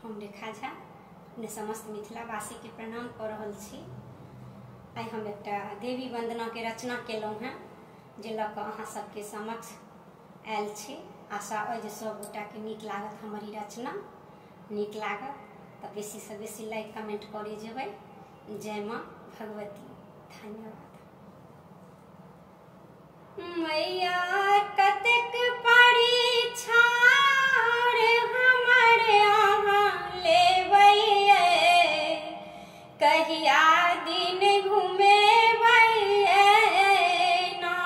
हम रेखा झा अपने समस्त मिथिलावासी के प्रणाम कर रहल छी। आई हम एक देवी वंदना के रचना केलहुँ हैं जे लऽ कऽ अहाँ सबके समक्ष आयल छी। आशा अइ जे सब गोटा के नीक लागत, हमर ई रचना नीक लागत तऽ बेसी से बेसी लाइक कमेंट करे जेबै। जय माँ भगवती। धन्यवाद। मैया कतेक परीक्षा हमर अहाँ लेबै, कहिया दिन घुमेबै ना।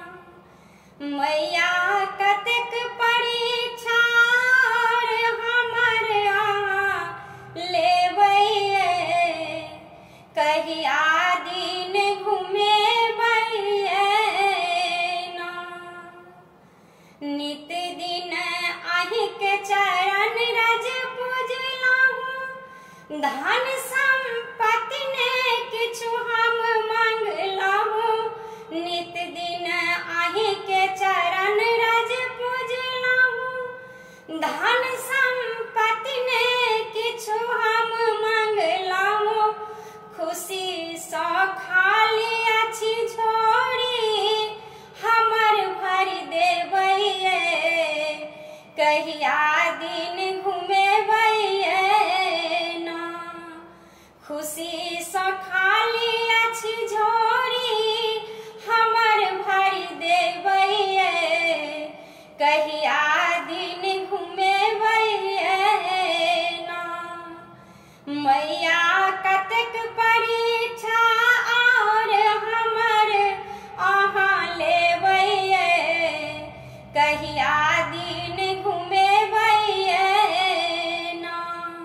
मैया कतेक परीक्षा हमर अहाँ लेबै, कहिया दिन घुमेबै ना। नित दिन अहि के चरण रज पूजलहुँ, धन संपत्ति ने किछु हम मंगलहुँ। नित दिन अहि के चरण रज पूजलहुँ, धन संपत्ति ने किछु हम मंगलहुँ। खुशी सँ खाली अछि झोरी हमर भरि देबै, कहिया दिन घुमेबै ना। खुशी सँ खाली अछि झोरी हमर भरि देबै, कहिया दिन घुमेबै ना। मैया कतेक परीक्षा और हमर अहाँ लेबै, कहिया दिन घुमेबै ना।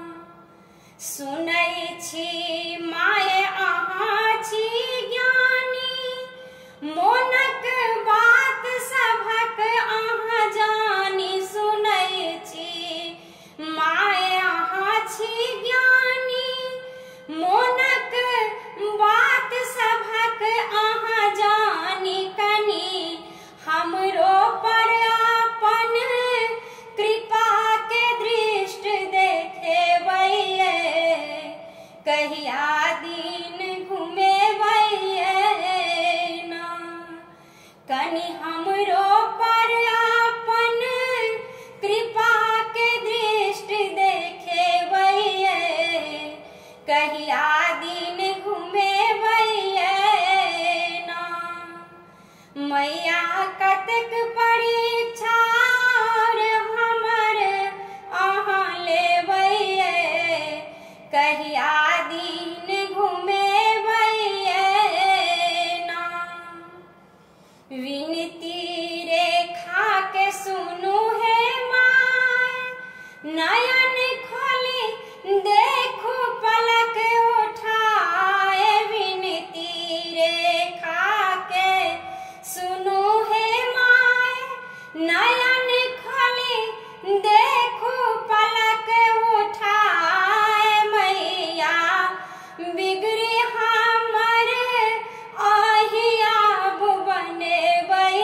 सुनै छी माय अहाँ छी ज्ञानी, मोनक बात सभक अहाँ जानी। सुनै छी माय अहाँ छी ज्ञानी, मोनक बात सभक अहाँ जानी। कनी हमरो पर अपन कृपा के दृष्टि देखेबै, कहिया दिन घुमेबै ना। कनी हमरो पर अपन कृपा के दृष्टि देखेबै, कहिया दिन घुमेबै ना। मैया कतेक परीक्षा हमर अहाँ लेबै, कहिया दिन घुमेबै ना। विनती रेखा के सुनू हे माय, नयन खोली देखू पलक उठाए। विनती रेखा के सुनू हे माय, नयन खोली देखू पलक उठाए। मैया बिगड़ी हमर अहियाब बनेबै,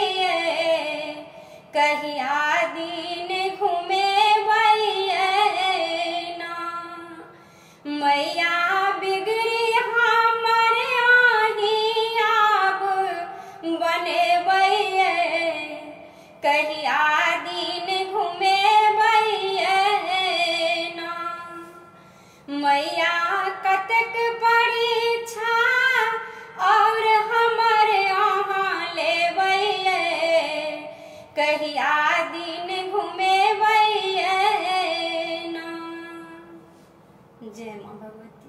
कहिया दिन घुमेबै ना। मैया बिगड़ी हमर अहियाब बनेबै, कहिया दिन घुमेबै ना। मैया कतेक परीक्षा और हमर अहाँ लेबै, कहिया दिन घुमेबै ना। जय माँ भगवती।